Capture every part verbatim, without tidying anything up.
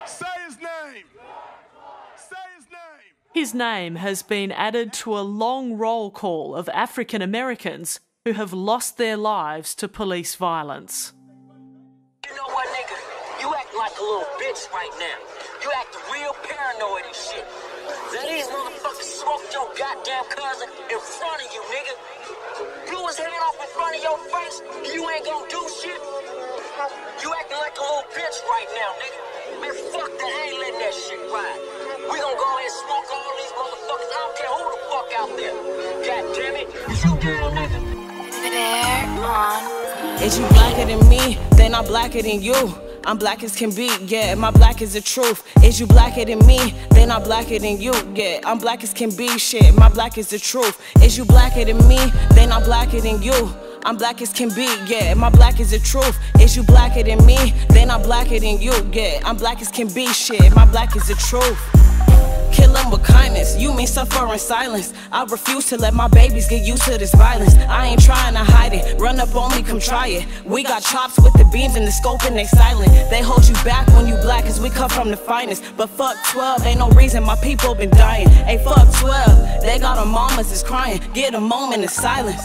Say his name. Say his name. His name has been added to a long roll call of African Americans who have lost their lives to police violence. You know what, nigga? You act like a little bitch right now. You acting real paranoid and shit. Now these motherfuckers smoked your goddamn cousin in front of you, nigga. Blew his head off in front of your face. You ain't gonna do shit. You acting like a little bitch right now, nigga. Man, fuck that. I ain't letting that shit ride. We gonna go ahead and smoke all these motherfuckers. I don't care who the fuck out there. God damn it. Is you down, nigga? Is you blacker than me? Then I'm blacker than you. I'm black as can be, yeah, my black is the truth. Is you blacker than me? Then I'm blacker than you, yeah, I'm black as can be, shit, my black is the truth. Is you blacker than me? Then I'm blacker than you. I'm black as can be, yeah, my black is the truth. Is you blacker than me? Then I'm blacker than you, yeah, I'm black as can be, shit, my black is the truth. Kill them with kindness, you mean suffer in silence. I refuse to let my babies get used to this violence. I ain't trying to hide it, run up on me, come try it. We got chops with the beams and the scope and they silent. They hold you back when you black cause we come from the finest. But fuck twelve, ain't no reason my people been dying. Hey fuck twelve, they got our mamas is crying. Get a moment of silence.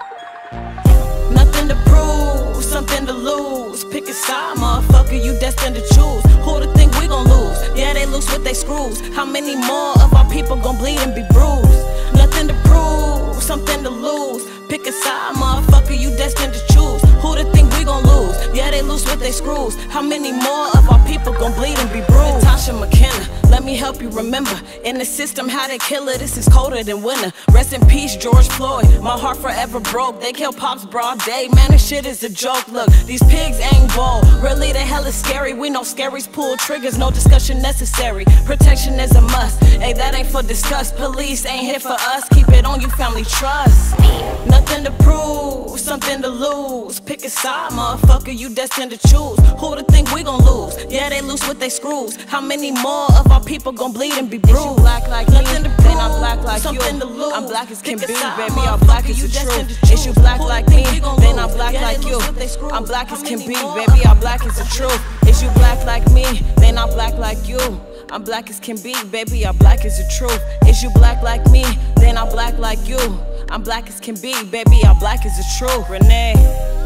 Nothing to prove, something to lose. Pick a side, motherfucker, you destined to choose. Who to think we gon' lose? Yeah, they loose with they screws. How many more of our people gon' bleed and be bruised? Nothing to prove, something to lose. Pick a side, motherfucker, you destined to choose. Who to think we gon' lose? Yeah, they loose with they screws. How many more of our people gon' bleed and be bruised? Tasha McKenna, let me help you remember. In the system, how they kill her, this is colder than winter. Rest in peace, George Floyd. My heart forever broke. They kill Pops broad day, man, this shit is a joke. Look, these pigs ain't bold. Really, they hella scary. We know scaries pull triggers, no discussion necessary. Protection is a must. Hey, that ain't for discuss. Police ain't here for us. Keep it on you, family trust. Nothing to prove, something to lose. Pick a side, motherfucker, you destined to choose. Who to think we gon' lose? Yeah, they loose with they screws. How many more of our people gon' bleed and be bruised? Is you black like Nothing me, to prove, then I'm black like something you. To lose. I'm black as can be, baby, I'm black as the truth. Is you black like me, then I'm black like you. I'm black as can be, baby, I'm black as the truth. Is you black like me, then I'm black like you. I'm black as can be, baby, I'm black as the truth. Is you black like me, then I'm black like you. I'm black as can be, baby, I'm black as the truth. Renee.